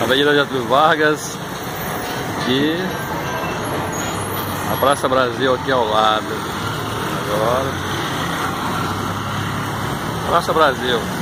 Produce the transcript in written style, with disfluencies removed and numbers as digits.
Avenida Getúlio Vargas e a Praça Brasil aqui ao lado. Agora, Praça Brasil.